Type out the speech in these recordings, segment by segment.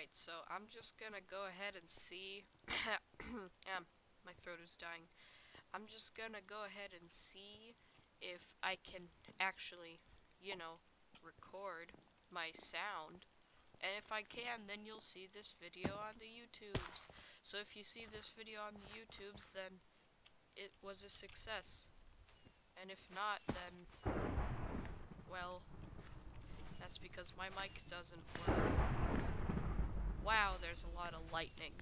Alright, so I'm just gonna go ahead and see. My throat is dying. I'm just gonna go ahead and see if I can actually, record my sound. And if I can, then you'll see this video on the YouTubes. So if you see this video on the YouTubes, then it was a success. And if not, then, well, that's because my mic doesn't work. Wow, there's a lot of lightning.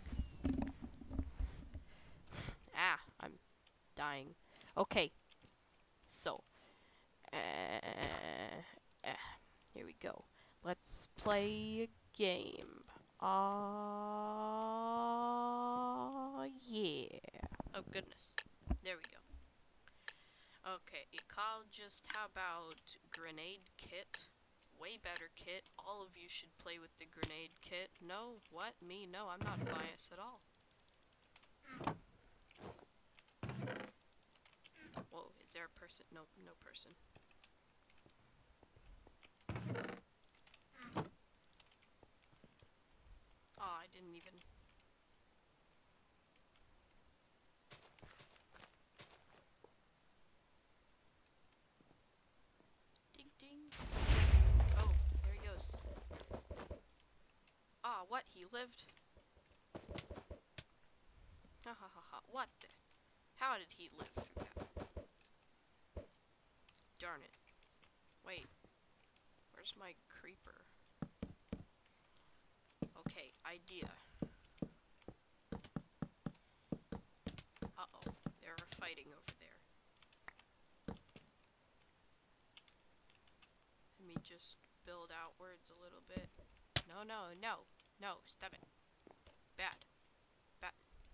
I'm dying. Okay, so, here we go. Let's play a game. Yeah. Oh, goodness. There we go. Okay, ecologist, how about grenade kit? Way better kit. All of you should play with the grenade kit. No? What? Me? No, I'm not biased at all. Whoa, is there a person? No, no person. Oh, I didn't even... Ding ding. Oh, there he goes. Ah, what? He lived? Ha ha ha ha. What the? How did he live through that? Darn it. Wait. Where's my creeper? Okay, idea. Uh-oh. They're fighting over there. Let me just build outwards a little bit. No, no, no. No, stop it. Bad. Bad.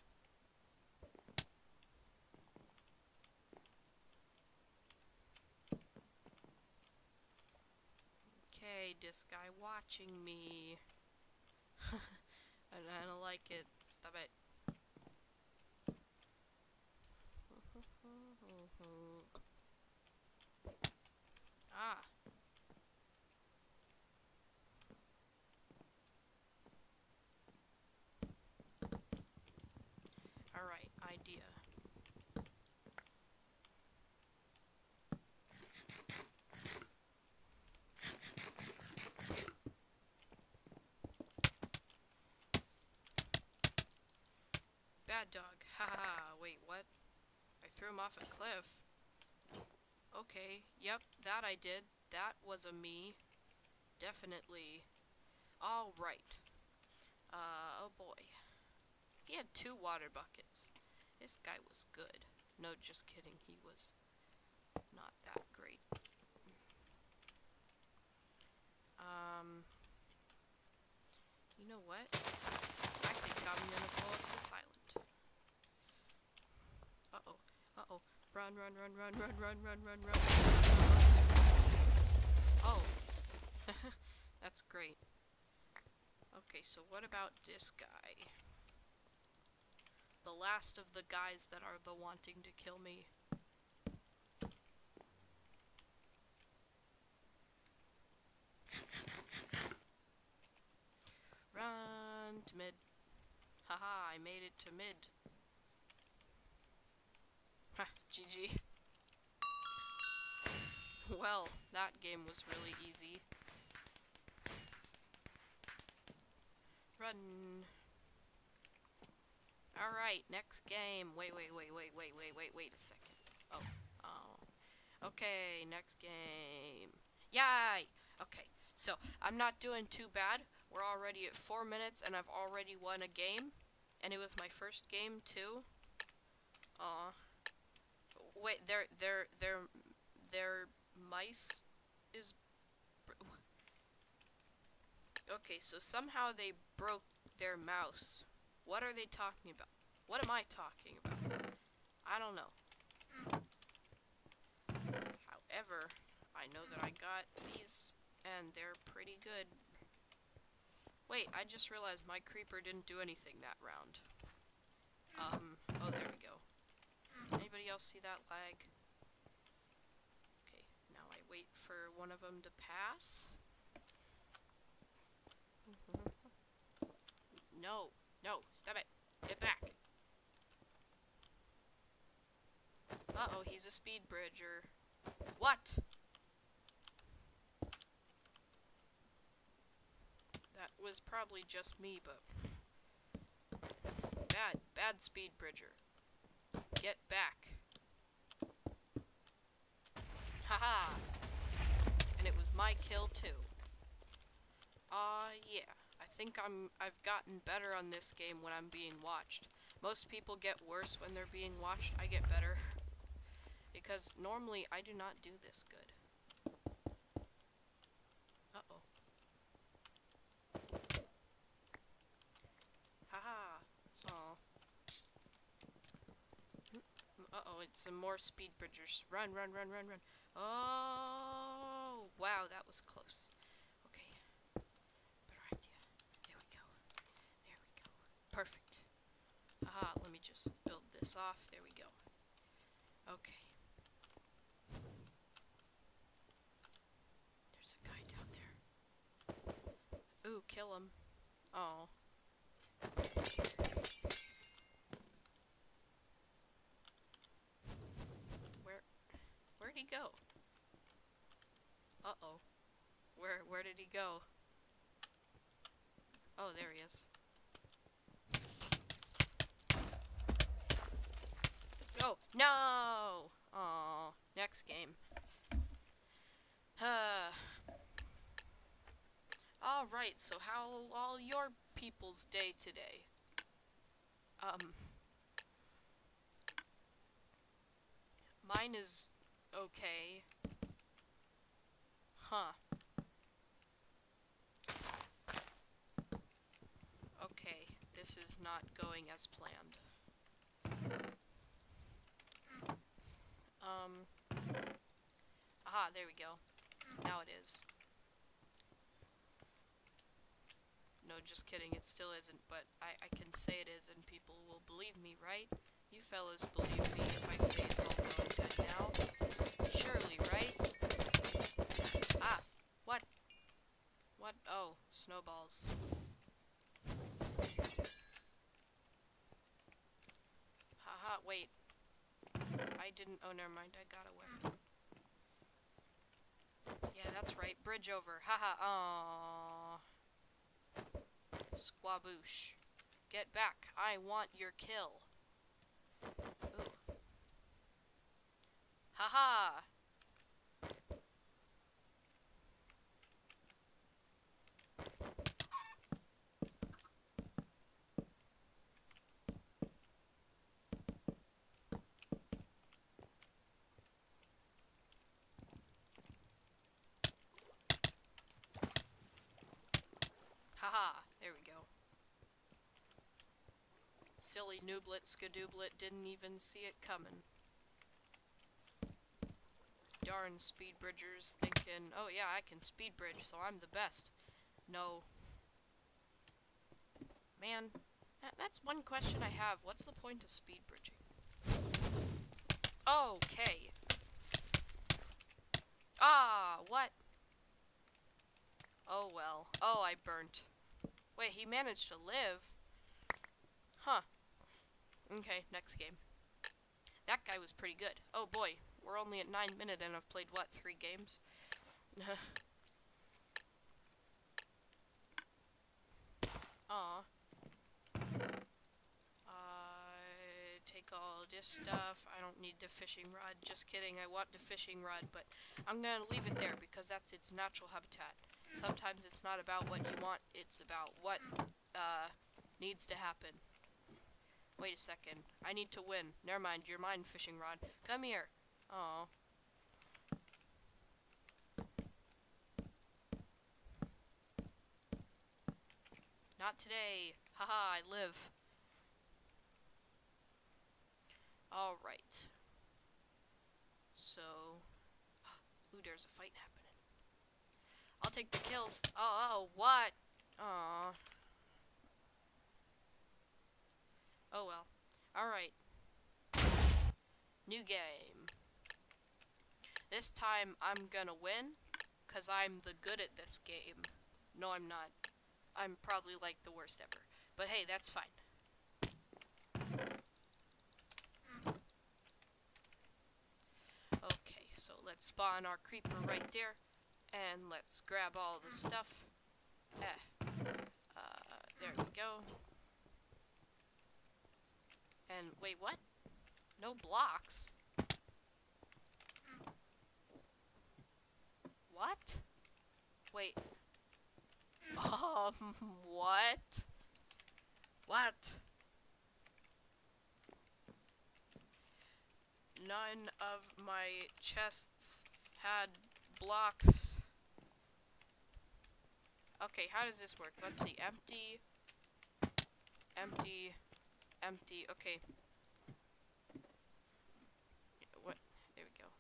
Okay, this guy watching me. I don't like it. Stop it. Ah. Alright, idea. Bad dog. Haha. Wait, what? I threw him off a cliff. Okay. Yep, that I did. That was a me. Definitely. Alright. Oh boy. He had 2 water buckets. This guy was good. No, just kidding. He was not that great. You know what? I think I'm gonna blow up this island. Uh-oh. Uh-oh. Run, run, run, run, run, run, run, run, run. Oh. That's great. Okay, so what about this guy? The last of the guys that are the wanting to kill me. Run to mid. Haha, I made it to mid. Ha, GG. Well, that game was really easy. Run. Alright, next game. Wait a second. Oh. Okay, next game. Yay! Okay, so I'm not doing too bad. We're already at 4 minutes and I've already won a game. And it was my first game too. Aw. Wait, their mice is... Okay, so somehow they broke their mouse. What are they talking about? What am I talking about? I don't know. However, I know that I got these, and they're pretty good. Wait, I just realized my creeper didn't do anything that round. Oh, there we go. Anybody else see that lag? Okay, now I wait for one of them to pass. No. No. Stop it. Get back. Uh-oh, he's a speed bridger. What? That was probably just me, but... Bad speed bridger. Get back. Haha! And it was my kill, too. Yeah. I think I've gotten better on this game when I'm being watched. Most people get worse when they're being watched. I get better. Because normally I do not do this good. Uh-oh. Haha. Aw. Uh-oh, it's some more speed bridgers. Run, run, run, run, run. Oh, wow, that was close. Okay. Better idea. There we go. There we go. Perfect. Aha, let me just build this off. There we go. Okay. There's a guy down there. Ooh, kill him. Oh. Where'd he go? Uh-oh. Where did he go? Oh, there he is. Oh, no! Aw, next game. Alright, so how all your people's day today? Mine is okay. Huh. Okay, this is not going as planned. Aha, there we go. Now it is. No, just kidding, it still isn't, but I can say it is and people will believe me, right? You fellas believe me if I say it's all going good now? Surely, right? Ah! What? What? Oh, snowballs. Haha, wait. I didn't- oh, never mind, I got away. Yeah, that's right, bridge over. Haha, aww. Squaboosh. Get back, I want your kill. Ooh. Haha! Haha, there we go. Silly nooblet skadooblet didn't even see it coming. Darn speed bridgers thinking, oh yeah, I can speed bridge, so I'm the best. No. Man, that's one question I have. What's the point of speed bridging? Okay. Ah, what? Oh well. Oh, I burnt. Wait, he managed to live? Huh. Okay, next game. That guy was pretty good. Oh boy, we're only at 9 minutes and I've played, what, 3 games? Aw. Take all this stuff. I don't need the fishing rod. Just kidding, I want the fishing rod, but I'm gonna leave it there because that's its natural habitat. Sometimes it's not about what you want, it's about what, needs to happen. Wait a second. I need to win. Never mind, you're mine, fishing rod. Come here. Aw. Not today. Haha, I live. Alright. So... ooh, there's a fight happening. I'll take the kills. Oh, what? Aw. Oh well. Alright. New game. This time I'm gonna win, cause I'm the good at this game. No, I'm not. I'm probably like the worst ever. But hey, that's fine. Okay, so let's spawn our creeper right there. And let's grab all the stuff. There we go. And wait, what? No blocks? What? Wait. What? What? None of my chests had blocks. Okay, how does this work? Let's see. Empty. Empty. Empty. Okay. What? There we go.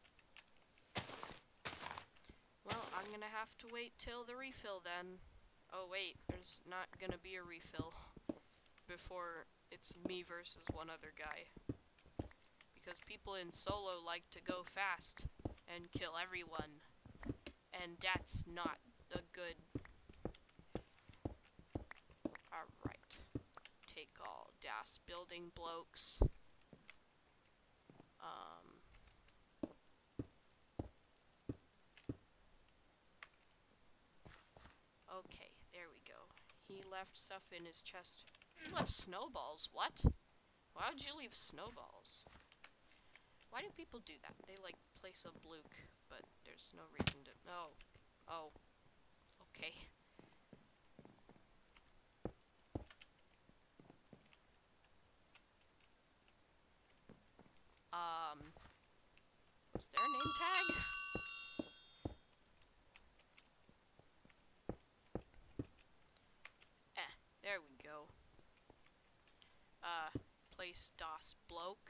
Well, I'm gonna have to wait till the refill then. Oh wait, there's not gonna be a refill before it's me versus one other guy. Because people in solo like to go fast and kill everyone. And that's not a good... Alright. Take all das building blokes. Okay, there we go. He left stuff in his chest. He left snowballs. What? Why would you leave snowballs? Why do people do that? They like place a bloke, but there's no reason to. No. Oh. Okay. Was there a name tag? There we go. Place das bloke.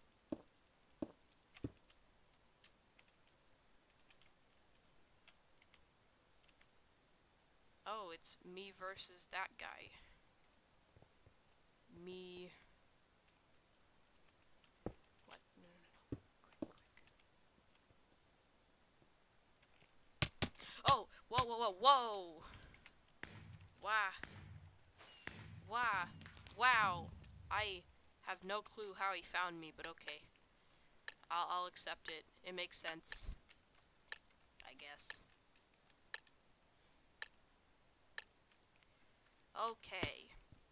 Oh, it's me versus that guy. Me. What? No. Quick. Oh! Whoa! Wow. I have no clue how he found me, but okay. I'll accept it. It makes sense. I guess. Okay.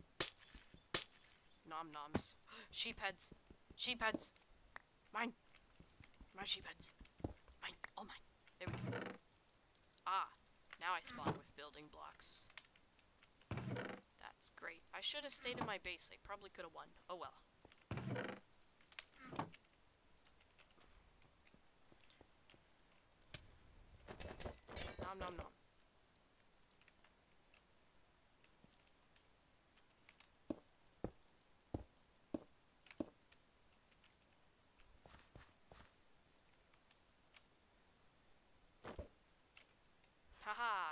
Nom noms. Sheepheads. Sheepheads. Mine. My sheepheads. Mine. All mine. There we go. Ah. Now I spawn with building blocks. That's great. I should have stayed in my base. I probably could have won. Oh well. Nom nom nom. Haha.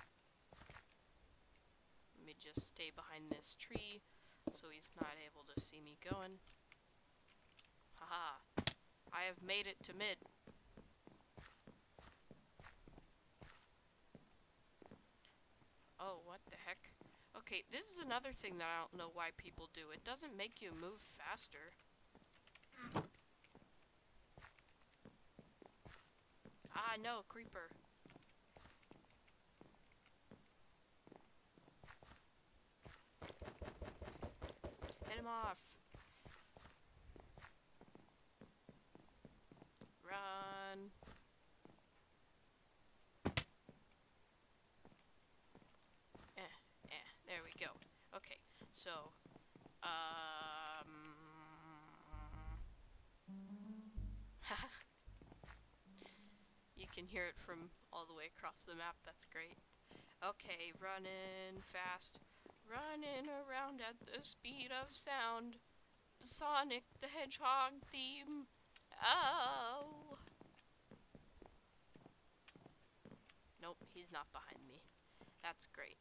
Let me just stay behind this tree so he's not able to see me going. Haha. I have made it to mid. Oh, what the heck? Okay, this is another thing that I don't know why people do. It doesn't make you move faster. Ah, no, creeper. Hit him off. Run. There we go. Okay, so, you can hear it from all the way across the map. That's great. Okay, running fast. Running around at the speed of sound. Sonic the Hedgehog theme. Oh. Nope, he's not behind me. That's great.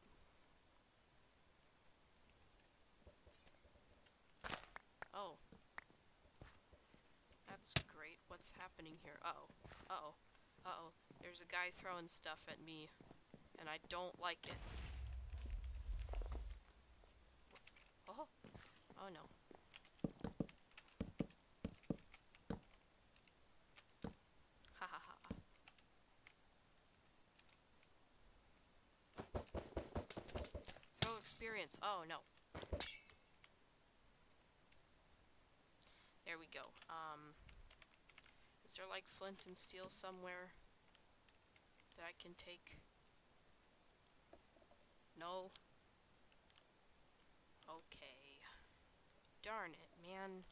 Oh. That's great. What's happening here? Uh-oh. There's a guy throwing stuff at me, and I don't like it. Oh, oh no. Ha ha ha. Throw experience. Oh no. There we go. Is there like flint and steel somewhere that I can take? No. Okay. Darn it, man.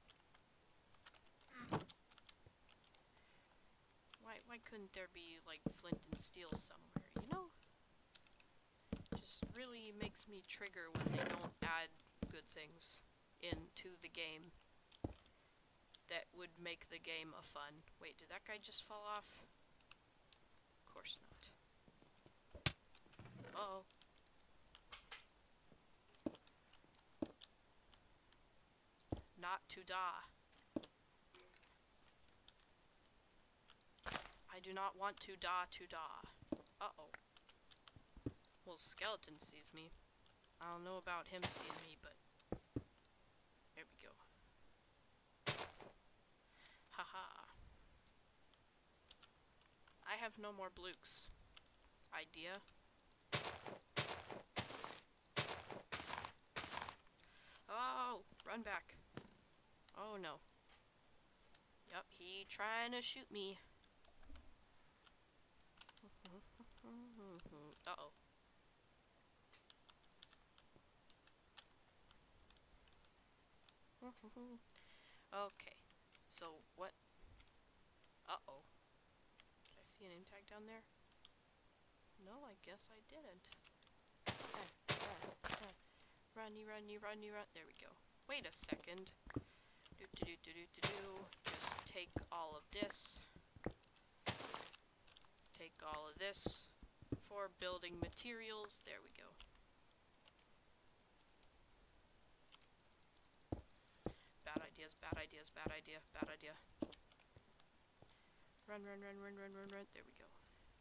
Why couldn't there be like flint and steel somewhere, you know? Just really makes me trigger when they don't add good things into the game that would make the game a fun. Wait, did that guy just fall off? Of course not. Uh-oh. Not to die. I do not want to die to die. Uh-oh. Well, skeleton sees me. I don't know about him seeing me, but there we go. Haha. I have no more blukes. Idea. Oh, run back. Oh no. Yup, he trying to shoot me. Uh-oh. Okay. So what? Uh-oh. Did I see an name tag down there? No, I guess I didn't. Runny, runny, runny, run. There we go. Wait a second. Just take all of this. Take all of this for building materials. There we go. Bad ideas, bad ideas, bad idea, bad idea. Run, run, run, run, run, run, run. There we go.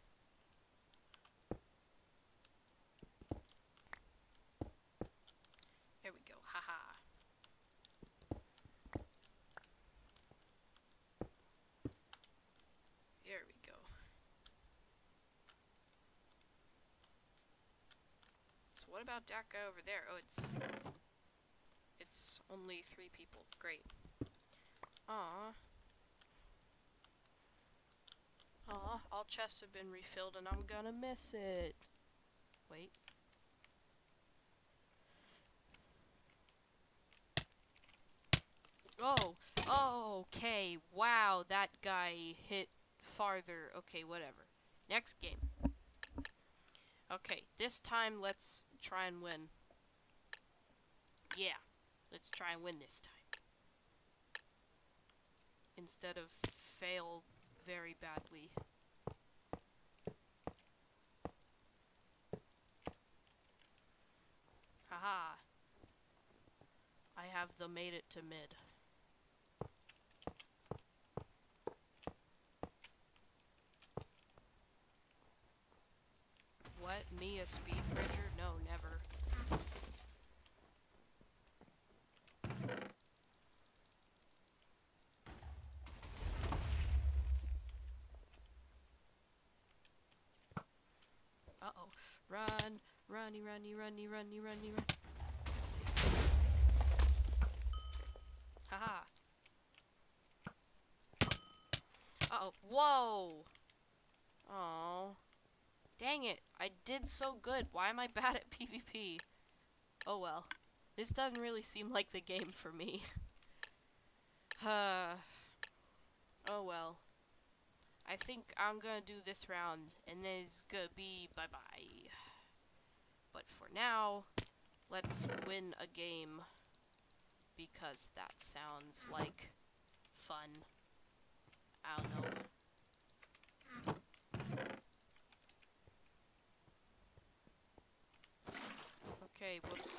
There we go. Haha. There we go. So what about that guy over there? Oh, it's only 3 people. Great. Aww. Aw, all chests have been refilled and I'm gonna miss it. Wait. Oh, okay. Wow, that guy hit farther. Okay, whatever. Next game. Okay, this time let's try and win. Yeah, let's try and win this time. Instead of fail very badly. Haha. I have made it to mid. What? Me, a speed bridger? No, never. Uh-oh. Run! Runny, runny, runny, runny, runny, run. Haha. Uh-oh. Whoa! Oh. Dang it. I did so good. Why am I bad at PvP? Oh well. This doesn't really seem like the game for me. Oh well. I think I'm gonna do this round, and then it's gonna be bye-bye. But for now, let's win a game, because that sounds like fun. I don't know. Okay, whoops.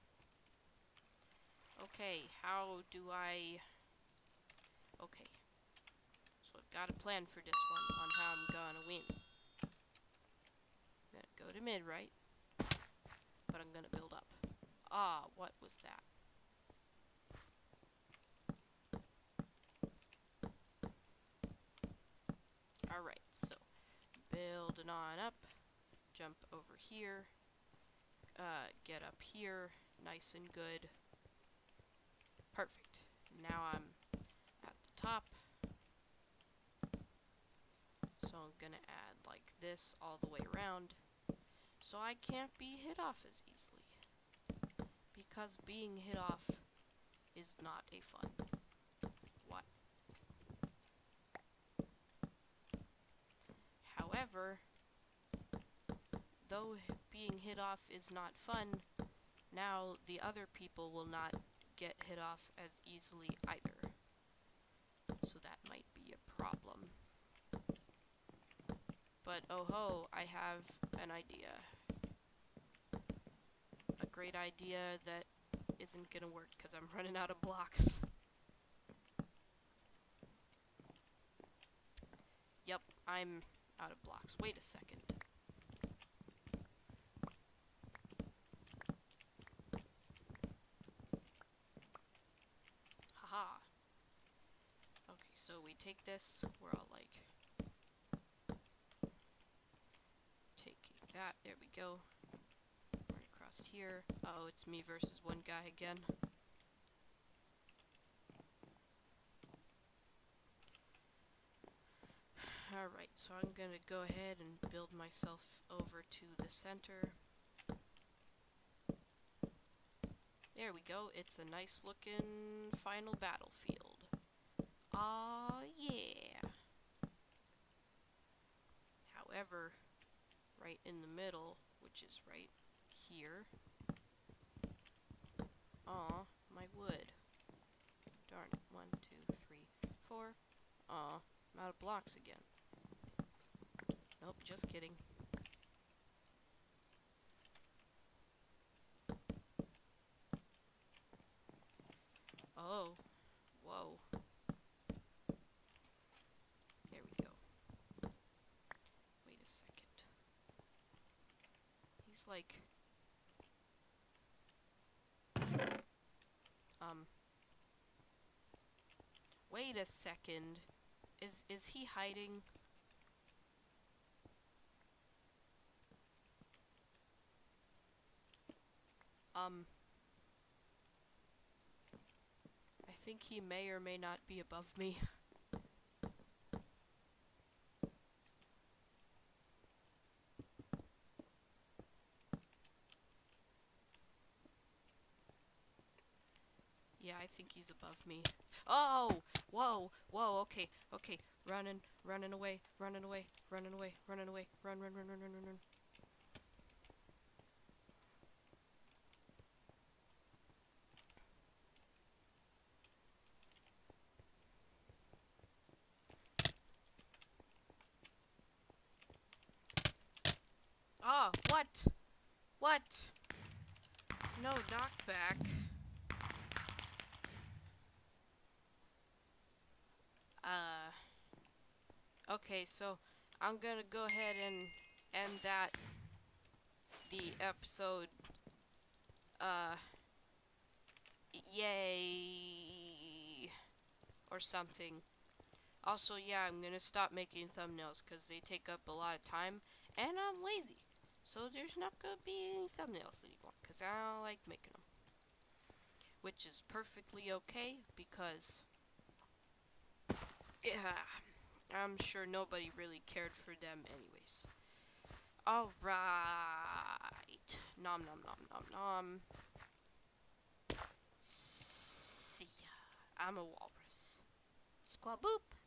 Okay, how do I... Okay. So I've got a plan for this one on how I'm gonna win. I'm gonna go to mid, right? But I'm gonna build up. Ah, what was that? Alright, so building on up, jump over here, get up here, nice and good. Perfect. Now I'm at the top. So I'm gonna add like this all the way around, so I can't be hit off as easily. Because being hit off is not a fun. What? However, though being hit off is not fun, now the other people will not get hit off as easily either. So that might be a problem. But oh ho, I have an idea. A great idea that isn't gonna work because I'm running out of blocks. Yep, I'm out of blocks. Wait a second. Haha. Okay, so we take this, we're all like taking that, there we go. Right across here. Oh, it's me versus one guy again. Alright, so I'm gonna go ahead and build myself over to the center. There we go, it's a nice looking final battlefield. Aw, yeah! However, right in the middle, which is right here. Aw, my wood. Darn it. 1, 2, 3, 4. Aw, I'm out of blocks again. Nope, just kidding. Oh, whoa. There we go. Wait a second. He's like... Wait a second. Is he hiding? I think he may or may not be above me. Yeah, I think he's above me. Oh! Whoa! Whoa, okay, okay. Running, running away, running away, running away, running away. Run, run, run, run, run, run, run. Ah, what? What? No knockback. Okay, so I'm gonna go ahead and end the episode. Yay! Or something. Also, yeah, I'm gonna stop making thumbnails because they take up a lot of time, and I'm lazy. So there's not gonna be any thumbnails anymore because I don't like making them. Which is perfectly okay because, yeah, I'm sure nobody really cared for them anyways. Alright. Nom nom nom nom nom. See ya. I'm a walrus. Squaboop.